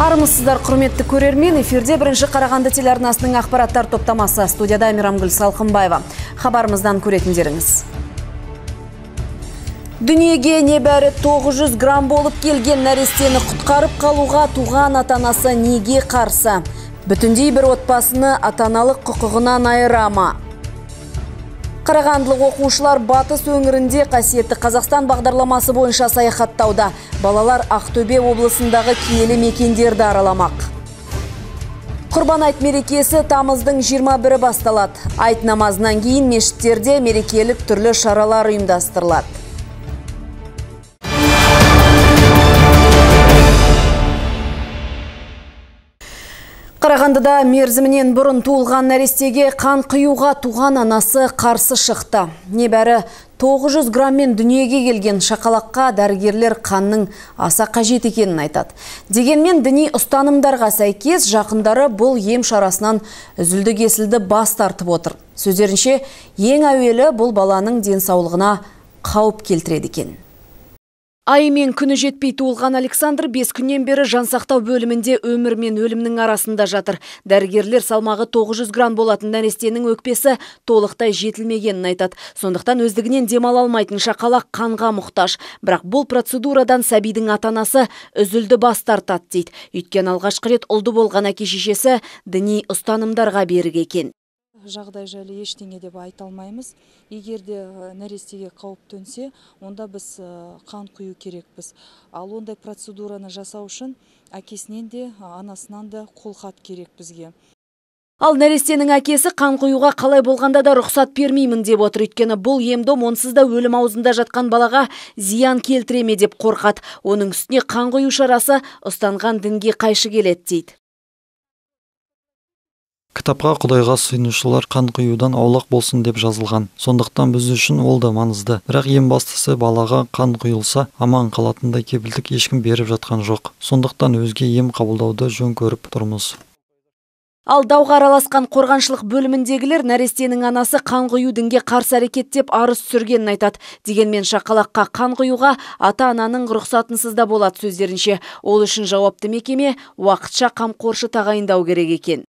Армысыздар, құрметті көрермен, эфирде бірінші Қарағанды телеарнасының ақпараттар топтамасы. Студияда Мирамгүл Салқынбаева. Хабарымыздан көретіндеріңіз. Дүниеге небәрі 900 грамм болып келген нәрестені құтқарып қалуға туған ата-анасы неге қарсы? Бүтіндей бір отбасыны ата-аналық құқығынан айырама? Қарағандылық оқушылар Батыс өңірінде қасиетті Қазақстан бағдарламасы бойынша саяхаттауда. Балалар Ақтөбе облысындағы киелі мекендерді араламақ. Құрбан айт мерекесі тамыздың 21-і басталады. Айт намазынан кейін мешіттерде мерекелік түрлі шаралар ұйымдастырылады. Қарағандыда мерзімінен бұрын туылған нәрестеге қан құюға туған анасы қарсы шықты. Небәрі 900 граммен дүниеге келген шақалаққа дәрігерлер қанның аса қажет екенін айтады. Дегенмен діни ұстанымдарға сәйкес жақындары бұл ем шарасынан үзілді-кесілді бас тартып отыр. Сөздерінше, ең әуелі бұл баланың денсаулығына қауіп келтіреді екен. Ай мен күні жетпей туылған Александр 5 күннен бері жансақтау бөлімінде өмір мен өлімнің арасында жатыр. Дәрігерлер салмағы 900 грамм болатын нәрестенің өкпесі толықтай жетілмегенін айтады. Сондықтан өздігінен демала алмайтын шақалақ қанға мұқтаж. Бірақ бұл процедурадан сәбидің ата-анасы үзілді бас тартады дейді. Өйткені алғашқы рет ұлды болған әке-шешесі діни ұстанымдарға берік екен. Жағдай жайлы ештеңе деп айта алмаймыз. Егерде нәрестеге қауіп төнсе, онда біз қан құю керекпіз. Ал ондай процедураны жасау үшін әкесінен де, анасынан да қолхат керек бізге. Ал нәрестенің әкесі қан құюға қалай болғанда да рұқсат бермеймін деп отыр. Өйткені бұл ем-дом онсыз да өлім аузында жатқан балаға зиян келтіреме деп қорқады. Оның үстіне қан құю шарасы ұстанған дінге қайшы келеді дейді. Кітапқа Құдайға сыйынушылар қан құюдан аулақ болсын деп жазылған. Сондықтан біз үшін ол да маңызды. Бірақ ең бастысы балаға қан құйылса, аман қалатындай кепілдік ешкім беріп жатқан жоқ. Сондықтан өзге ем қабылдауды жөн көріп тұрмыз. Ал дауға араласқан қорғаншылық бөліміндегілер нәрестенің анасы қан құю дінге қарсы әрекет деп арыз түсіргенін айтады. Дегенмен шақалаққа қан құюға ата-ананың рұқсатынсыз да болады сөздерінше. Ол үшін жауапты мекеме уақытша қамқоршы тағайындау керек екен.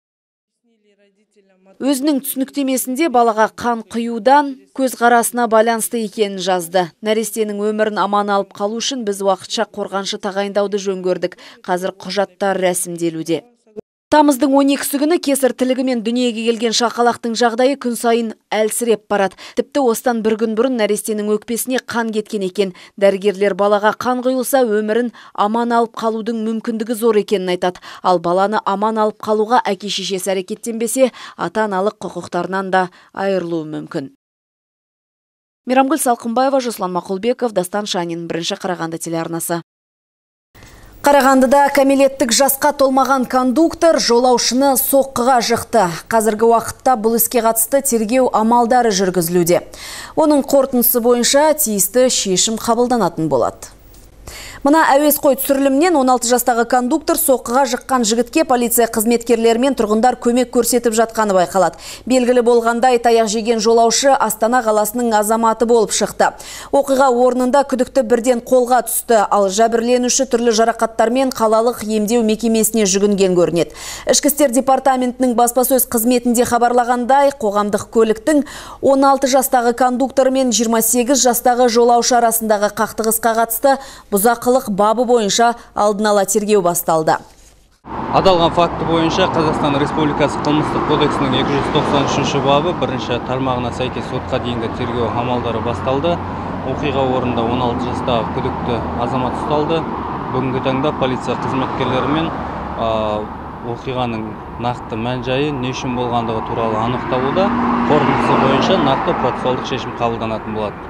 Өзінің түсініктемесінде балаға қан құюдан көзқарасына байланысты екенін жазды. Нәрестенің өмірін аман алып қалу үшін біз уақытша қорғаншы тағайындауды жөн көрдік. Қазір құжаттар рәсімделуде. Тамыздың 12-сі күні кесір тілігімен дүниеге келген шақалақтың жағдайы күн сайын әлсіреп барады. Тіпті осыдан бір күн бұрын нәрестенің өкпесіне қан кеткен екен. Дәрігерлер балаға қан құйылса өмірін аман алып қалудың мүмкіндігі зор екенін айтады. Ал баланы аман алып қалуға әке-шешесі әрекеттенбесе, ата-аналық құқықтарынан да айырылуы мүмкін. Мирамгүл Салқынбаева, Жасұлан Мақұлбеков, Дастан Шанин, бірінші Қарағанды телеарнасы. Қарағандыда кәмелеттік жасқа толмаған кондуктор жолаушыны соққыға жықты. Қазіргі уақытта бұл іске қатысты тергеу амалдары жүргізілуде. Оның қорытындысы бойынша тиісті шешім қабылданатын болады. Мына әуесқой түсірілімнен 16 жастағы кондуктор соққыға жыққан жігітке полиция қызметкерлері мен тұрғындар көмек көрсетіп жатқаны байқалады. Белгілі болғандай таяқ жеген жолаушы Астана қаласының азаматы болып шықты. Оқиға орнында күдікті бірден қолға түсті, ал жәбірленуші түрлі жарақаттармен қалалық емдеу мекемесіне жүгінген көрінеді. Ішкі істер департаментінің баспасөз қызметінде хабарлағандай, қоғамдық көліктің 16 жастағы кондуктор мен 28 жастағы жолаушы арасындағы қақтығысқа қатысты бұзақылық бабы бойынша алдын ала тергеу басталды. Аталған факті бойынша Қазақстан Республикасы қылмыстық кодексінің 293 бабы бірінші тармағына сәйкес сотқа дейінгі тергеу амалдары басталды. Оқиға орнында 16 жастағы күдікті азамат ұсталды. Бүгінгі таңда полиция қызметкерлерімен оқиғаның нақты мән-жайы не үшін болғандығы туралы анықталуда. Қорытындысы бойынша нақты процессуалдық шешім қабылданатын болады.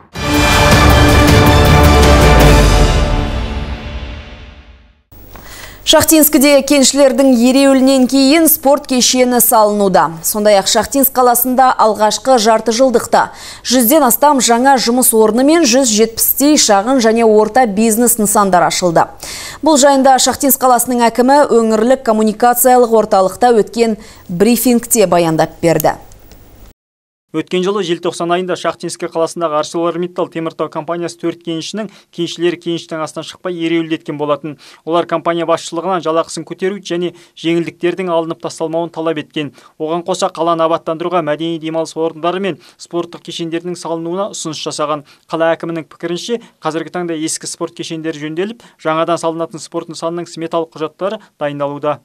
Шахтинскіде кеншілердің ереуілінен кейін спорт кешені салынуда. Сондай-ақ Шахтинск қаласында алғашқы жарты жылдықта 100-ден астам жаңа жұмыс орны мен 170-тей шағын және орта бизнес нысандар ашылды. Бұл жайында Шахтинск қаласының әкімі өңірлік коммуникациялық орталықта өткен брифингте баяндап берді. Өткен жылы желтоқсан айында Шахтинский қаласындағы ArcelorMittal теміртау компаниясы 4 кенішінің кеншілері кеніштің астынан шықпай ереуілдеткен болатын. Олар компания басшылығынан жалақысын көтеру және жеңілдіктердің алынып тасталмауын талап еткен. Оған қоса қаланы абаттандыруға мәдени демалыс орындары мен спорттық кешендердің салынуына ұсыныс жасаған. Қала әкімінің пікірінше, қазіргі таңда ескі спорт кешендері жөнделіп, жаңадан салынатын спорт нысанының сметалық құжаттары дайындалуда.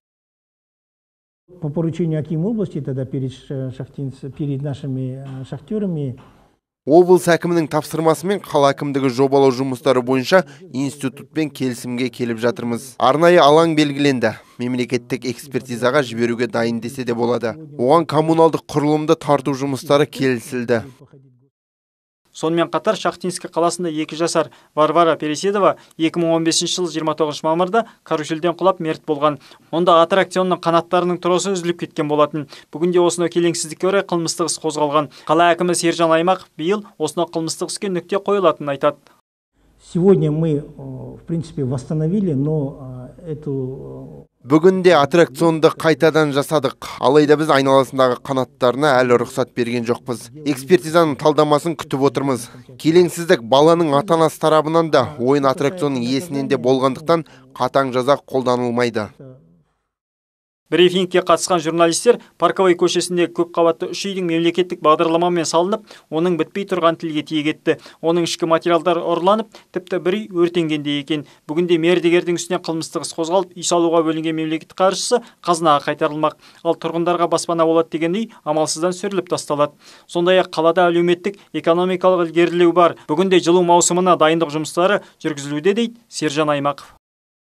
По поручению Аким области тогда перед нашими шахтерами. Облыс әкімінің тапсырмасымен қала әкімдігі жобалау жұмыстары бойынша институтпен келісімге келіп жатырмыз. Арнайы алаң белгіленді. Мемлекеттік экспертизаға жіберуге дайын десе де болады. Оған коммуналдық құрылымды тарту жұмыстары келісілді. Сонымен қатар Шахтинский қаласында 2 жасар Варвара Переседова 2015 жыл 29 мамырда каруселден құлап мерт болған. Онда аттракционның қанаттарының тросы үзіліп кеткен болатын. Бүгінде осынау келеңсіздікке орай қылмыстық іс қозғалған. Қала әкімі Сержан Аймақов биыл осынау қылмыстық іске нүкте қойылатынын айтады. Сегодня мы, в принципе, восстановили, но эту... Бүгінде аттракционды қайтадан жасадық. Алайда біз айналасындағы қанаттарына әлі рұқсат берген жоқпыз. Экспертизаның талдамасын күтіп отырмыз. Келеңсіздік баланың ата-анасы тарабынан да, ойын аттракционның иесінен де болғандықтан қатаң жаза қолданылмайды. Брифингке қатысқан журналистер Парковой көшесінде көп қабатты 3 үйдің мемлекеттік бағдарламамен салынып, оның бітпей тұрған тілге тиек етті. Оның ішкі материалдар ұрланып, тіпті бір үй өртенгенде екен. Бүгінде мердігердің үстіне қылмыстық іс қозғалып, үй салуға бөлінген мемлекеттік қаржысы қазынаға қайтарылмақ. Ал тұрғындарға баспана болады деген үй амалсыздан сүріліп тасталады. Сондай-ақ қалада әлеуметтік экономикалық ілгерілеу бар. Бүгінде жылу маусымына дайындық жұмыстары жүргізілуде дейді Сержан Аймақов.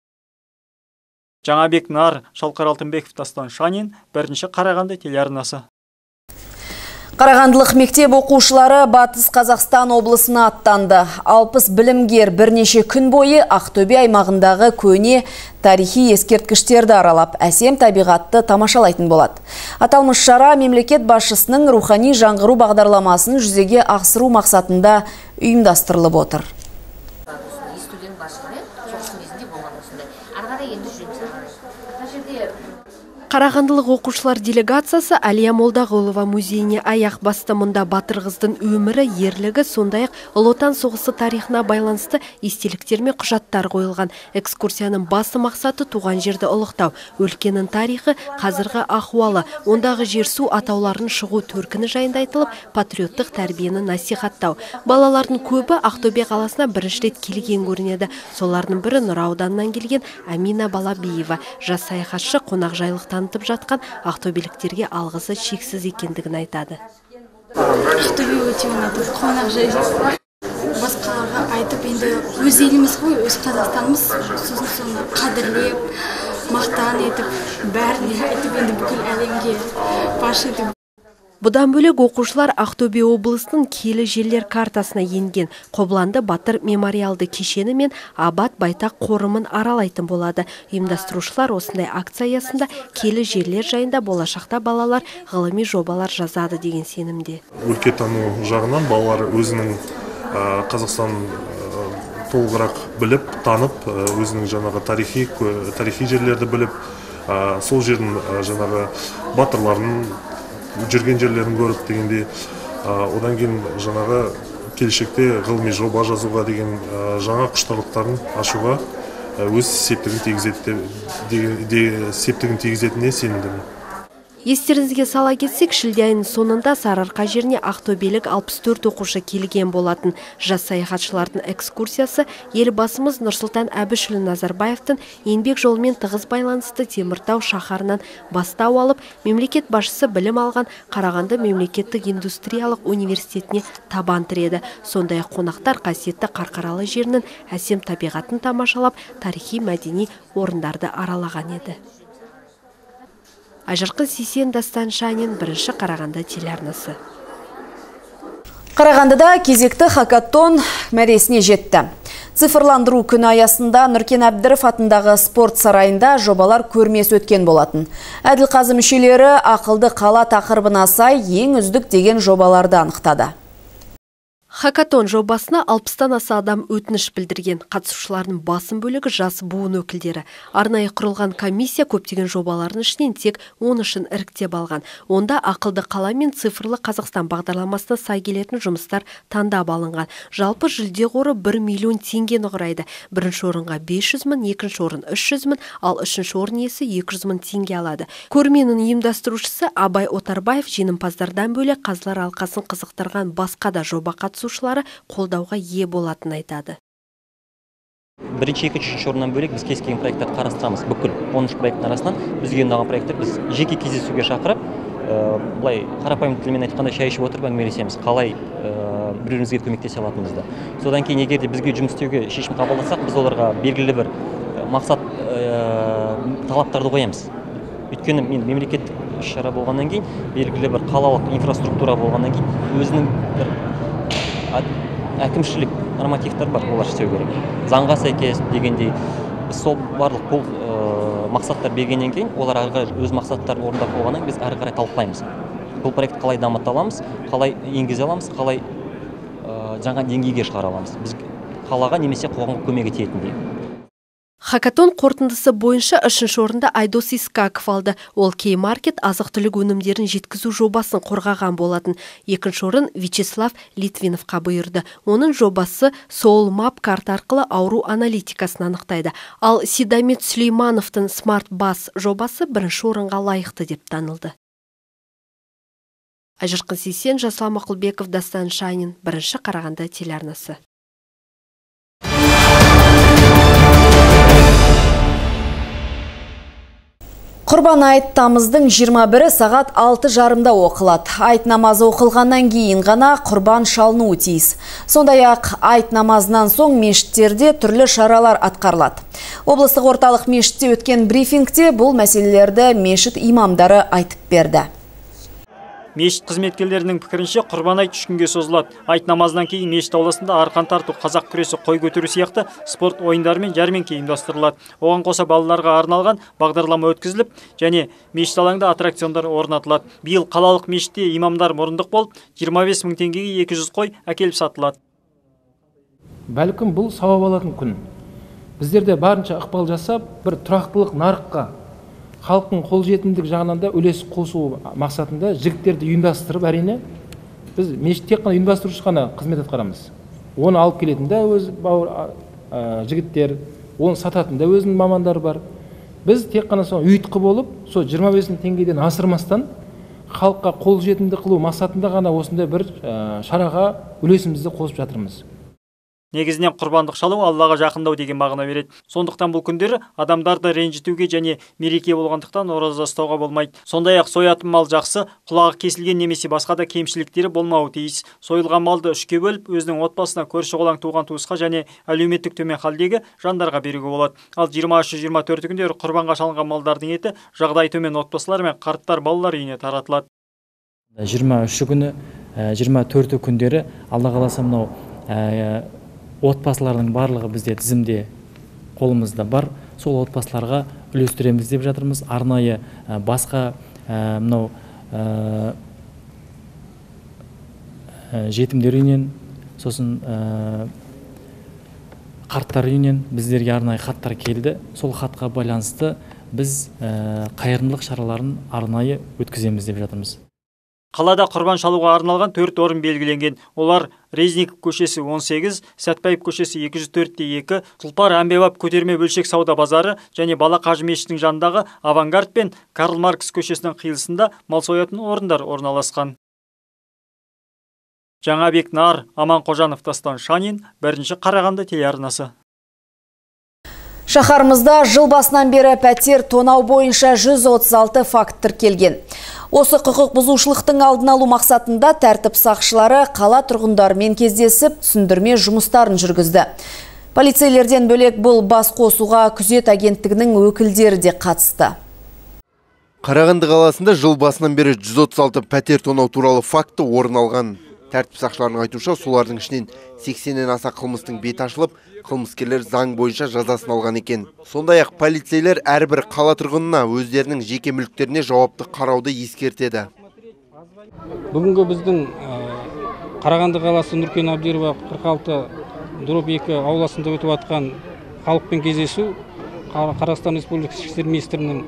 Жаңабек Нар, Шалқар Алтынбеков, Дастан Шанин, бірінші Қарағанды телеарнасы. Қарағандылық мектеп оқушылары Батыс Қазақстан облысына аттанды. 60 білімгер бірнеше күн бойы Ақтөбе аймағындағы көне тарихи ескерткіштерді аралап, әсем табиғатты тамашалайтын болады. Аталмыш шара мемлекет басшысының рухани жаңғыру бағдарламасын жүзеге асыру мақсатында ұйымдастырылып отыр. Қарағандылық оқушылар делегациясы Әлия Молдағұлова музейіне аяқ басты. Мұнда батыр қыздың өмірі, ерлігі, сондай-ақ Ұлы Отан соғысы тарихына байланысты естеліктер мен құжаттар қойылған. Экскурсияның басты мақсаты туған жерді ұлықтау, өлкенің тарихы, қазіргі ахуалы, ондағы жер-су атауларын шығу төркіні жайында айтылып, патриоттық тәрбиені насихаттау. Балалардың көбі Ақтөбе қаласына бірінші рет келген көрінеді. Солардың бірі Нұра ауданынан келген Амина Балабиева, жас саяхатшы, қонақжайлық танытып жатқан ақтөбеліктерге алғысы шексіз екендігін айтады. Ақтөбе өте ұнады, қонақжай. Басқаларға айтып, енді өз еліміз ғой, өз Қазақстанымыз, сосын қадірлеп, мақтан етіп, бәріне айтып, енді бүкіл әлемге паш етіп. Бұдан бөлек оқушылар Ақтөбе облысының киелі жерлер картасына енген Қобланды батыр мемориалды кешені мен Абат байтақ қорымын аралайтын болады. Ұйымдастырушылар осындай акция аясында киелі жерлер жайында болашақта балалар ғылыми жобалар жазады деген сенімде. Өлкетану жағынан балалар өзінің Қазақстан толығырақ біліп, танып, өзінің жаңағы тарихи жерлерді біліп, сол жердің жаңағы батырларын жүрген жерлерін көріп дегенде, одан кейін жаңағы келешекте ғылыми жоба жазуға деген жаңа құштарлықтарын ашуға өз септігін тигізетініне сенімдімін. Естеріңізге сала кетсек, шілде айының соңында Сарыарқа жеріне ақтөбелік 64 оқушы келген болатын. Жас саяхатшылардың экскурсиясы елбасымыз Нұрсұлтан Әбішұлы Назарбаевтың еңбек жолымен тығыз байланысты Теміртау шаһарынан бастау алып, мемлекет басшысы білім алған Қарағанды мемлекеттік индустриялық университетіне табан тіреді. Сондай-ақ қонақтар қасиетті Қарқаралы жерінің әсем табиғатын тамашалап, тарихи мәдени орындарды аралаған еді. Айжарқын Сейсен, Дастан Шанин, бірінші Қарағанды телеарнасы. Қарағандыда кезекті хакатон мәресіне жетті. Цифрландыру күні аясында Нұркен Әбдіров атындағы спорт сарайында жобалар көрмесі өткен болатын. Әділқазы мүшелері ақылды қала тақырыбына сай ең үздік деген жобаларды анықтады. Хакатон жобасына 60-тан аса адам өтініш білдірген. Қатысушылардың басым бөлігі жас буын өкілдері. Арнайы құрылған комиссия көптеген жобалардың ішінен тек 13-ін іріктеп алған. Онда ақылды қала мен цифрлы Қазақстан бағдарламасына сай келетін жұмыстар таңдап алынған. Жалпы жүлде қоры 1 миллион теңгені құрайды. Бірінші орынға 500 мың, екінші орын 300 мың, ал үшінші орын иесі 200 мың теңге алады. Көрменің ұйымдастырушысы Абай Отарбаев жеңімпаздардан бөлек қазылар алқасын қызықтырған басқа да жоба қатысушылары қолдауға ие болатын айтады. Бірінші, екінші, үшінші орыннан бөлек біз кез келген проекттарды қарастырамыз. Бүкіл 13 проекттің арасынан бізге ұнаған проекттер біз жеке кездесуге шақырып, былай қарапайым тілмен айтқанда шай ішіп отырып әңгімелесеміз, қалай бір-бірімізге көмектесе алатынымызды. Содан кейін егер де бізге жұмыс істеуге шешім қабылдасақ, біз оларға белгілі бір мақсат талаптарды қоямыз. Өйткені мен мемлекеттік іс-шара болғаннан кейін, белгілі бір қалалық инфраструктура болғаннан кейін өзінің бір әкімшілік нормативтер бар, олар істеу керек. Заңға сәйкес дегендей, біз сол барлық бұл мақсаттар бергеннен кейін, олар өз мақсаттарын орындап болғаннан біз әрі қарай талқылаймыз. Бұл проектті қалай дамыта аламыз, қалай енгізе аламыз, қалай жаңа деңгейге шығара аламыз. Біз қалаға немесе қоғамға көмегі тиетіндей. Хакатон қорытындысы бойынша үшінші орында Айдос Искаков алды. Ол Кей-маркет азық-түлік өнімдерін жеткізу жобасын қорғаған болатын. Екінші орын Вячеслав Литвиновқа бұйырды. Оның жобасы Soul Map карта арқылы ауру аналитикасын анықтайды. Ал Сидамет Сүлеймановтың Smart Bus жобасы бірінші орынға лайықты деп танылды. Айжырқын Сейсен, Жасұлан Мақұлбеков, Дастан Шанин, бірінші Қарағанды телеарнасы. Құрбан айт тамыздың 21-і сағат 6:30-да оқылады. Айт намазы оқылғаннан кейін ғана құрбан шалынуы тиіс. Сондай-ақ айт намазынан соң мешіттерде түрлі шаралар атқарылады. Облыстық орталық мешітте өткен брифингте бұл мәселелерді мешіт имамдары айтып берді. Мешіт қызметкерлерінің пікірінше құрбан айт 3 күнге созылады. Айт намазынан кейін мешіт ауласында арқан тарту, қазақ күресі, қой көтеру сияқты спорт ойындары мен жәрмеңке ұйымдастырылады. Оған қоса балаларға арналған бағдарлама өткізіліп, және мешіт алаңда аттракциондар орнатылады. Биыл қалалық мешітте имамдар мұрындық болып, 25 мың теңгеге 200 қой әкеліп сатылады. Бәлкім бұл сауап алатын күн. Біздерде барынша ықпал жасап, бір тұрақтылық нарыққа, халықтың қолжетімдік жағынан да үлес қосу мақсатында жігіттерді ұйымдастырып, әрине біз мешіт тек қана ұйымдастырушы ғана қызмет атқарамыз. Оны алып келетін де өз жігіттер, оны сататын да өзінің мамандары бар. Біз тек қана сол ұйытқы болып, сол 25 мың теңгеден асырмастан халыққа қолжетімді қылу мақсатында ғана осындай бір шараға үлесімізді қосып жатырмыз. Негізінен құрбандық шалу Аллаға жақындау деген мағына береді. Сондықтан бұл күндері адамдарды ренжітуге және мереке болғандықтан ораза ұстауға болмайды. Сондай-ақ соятын мал жақсы, құлағы кесілген немесе басқа да кемшіліктері болмауы тиіс. Сойылған малды 3-ке бөліп, өзінің отбасына, көрші-қолаң, туған туысқа және әлеуметтік төмен халдегі жандарға беруге болады. Ал 23-24 күндері құрбанға шалынған малдардың еті жағдайы төмен отбасылар мен қарттар балалар үйіне таратылады. 23 күні, 24 күндері Алла қаласа мынау отбасылардың барлығы бізде тізімде қолымызда бар. Сол отбасыларға үлестіреміз деп жатырмыз. Арнайы басқа мынау жетімдер үйінен, сосын қарттар үйінен біздерге арнайы хаттар келді. Сол хатқа байланысты біз қайырымдылық шараларын арнайы өткіземіз деп жатырмыз. Қалада құрбан шалуға арналған 4 орын белгіленген. Олар Резников көшесі 18, Сәтпаев көшесі 204-2, Тұлпар Әмбебап көтерме бөлшек сауда базары және Бала Қажы мешітінің жанындағы Авангард пен Карл Маркс көшесінің қиылысында мал соятын орындар орналасқан. Жаңабек Нар, Аман Қожанов, Дастан Шанин, бірінші Қарағанды телеарнасы. Шаһарымызда жыл басынан бері пәтер тонау бойынша 136 факт тіркелген. Осы құқық бұзушылықтың алдын алу мақсатында тәртіп сақшылары қала тұрғындарымен кездесіп, түсіндірме жұмыстарын жүргізді. Полицейлерден бөлек бұл бас қосуға күзет агенттігінің өкілдері де қатысты. Қарағанды қаласында жыл басынан бері 136 пәтер тонау туралы факті орын алған. Тәртіп сақшыларының айтуынша, солардың ішінен 80-нен аса қылмыстың беті ашылып, қылмыскерлер заң бойынша жазасын алған екен. Сондай-ақ полицейлер әрбір қала тұрғынына өздерінің жеке мүліктеріне жауапты қарауды ескертеді. Бүгінгі біздің Қарағанды қаласы Нұркен Абдирова 46/2 ауласында өтіп жатқан халықпен кездесу Қазақстан Республикасы ішкі істер министрінің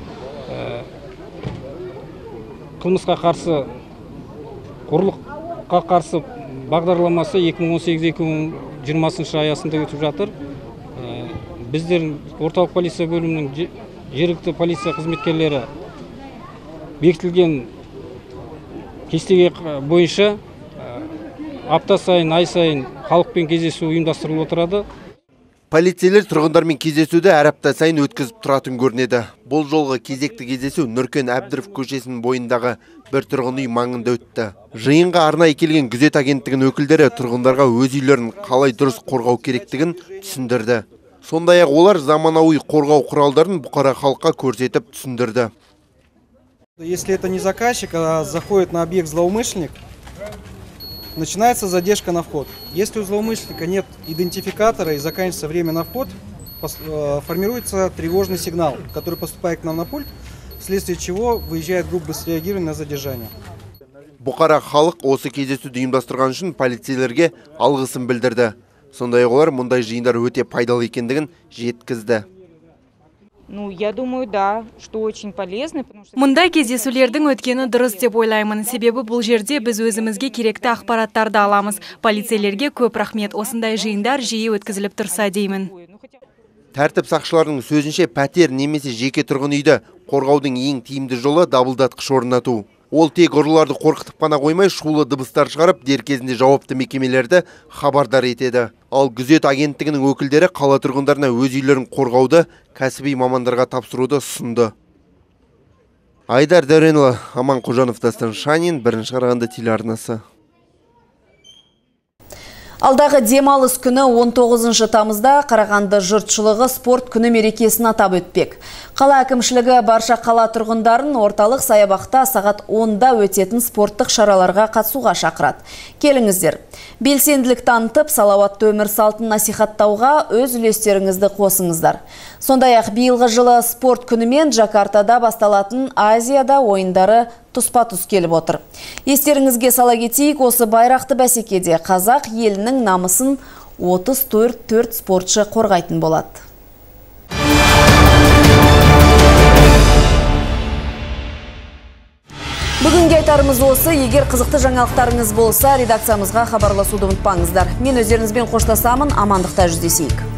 қылмысқа қарсы қорлыққа қарсы бағдарламасы 2018-2020 аясында өтіп жатыр. Біздер орталық полиция бөлімінің жергілікті полиция қызметкерлері бекітілген кестеге бойынша апта сайын, ай сайын халықпен кездесу ұйымдастырылып отырады. Полицейлер тұрғындармен кездесуді әр апта сайын өткізіп тұратын көрінеді. Бұл жолғы кезекті кездесу Нұркен Әбдіров көшесінің бойындағы бір тұрғын үй маңында өтті. Жиынға арнайы келген күзет агенттігінің өкілдері тұрғындарға өз үйлерін қалай дұрыс қорғау керектігін түсіндірді. Сондай-ақ олар заманауи қорғау құралдарын бұқара халыққа көрсетіп түсіндірді. Если это не заказчик, а заходит на объект злоумышленник, начинается задержка на вход. Если у злоумышленника нет идентификатора и заканчивается время на вход, формируется тревожный сигнал, который поступает к нам на пульт, вследствие чего выезжает группа быстрого реагирования на задержание. Бұқара халық осы кездесуді ұйымдастырған үшін полицейлерге алғысын білдірді. Сондай-ақ олар мұндай жиындар өте пайдалы екендігін жеткізді. Я думаю, да, что очень полезно. Мұндай кездесулердің өткені дұрыс деп ойлаймын. Себебі бұл жерде біз өзімізге керекті ақпараттарды аламыз. Полицейлерге көп рахмет. Осындай жиындар жиі өткізіліп тұрса деймін. Тәртіп сақшыларының сөзінше пәтер немесе жеке тұрғын үйді қорғаудың ең тиімді жолы дабылдатқыш орнату. Ол тек ұрыларды қорқытып қана қоймай, шулы дыбыстар шығарып, дер кезінде жауапты мекемелерді хабардар етеді. Ал күзет агенттігінің өкілдері қала тұрғындарына өз үйлерін қорғауды кәсіби мамандарға тапсыруды ұсынды. Айдар Дәуренұлы, Аман Қожанов, Дастан Шанин, Бірінші Қарағанды телеарнасы. Алдағы демалыс күні 19 тамызда Қарағанды жұртшылығы спорт күні мерекесін атап өтпек. Қала әкімшілігі барша қала тұрғындарын орталық саябақта сағат 10-да өтетін спорттық шараларға қатысуға шақырады. Келіңіздер. Белсенділік танытып, салауатты өмір салтын насихаттауға өз үлестеріңізді қосыңыздар. Сондай-ақ биылғы жылы спорт күнімен Джакартада басталатын Азияда ойындары тұспа-тұс келіп отыр. Естеріңізге сала кетейік, осы байрақты бәсекеде қазақ елінің намысын 34 спортшы қорғайтын болады. Бүгінге айтарымыз осы. Егер қызықты жаңалықтарыңыз болса, редакциямызға хабарласуды ұмытпаңыздар. Мен өздеріңізбен қоштасамын, амандықта жүздесейік.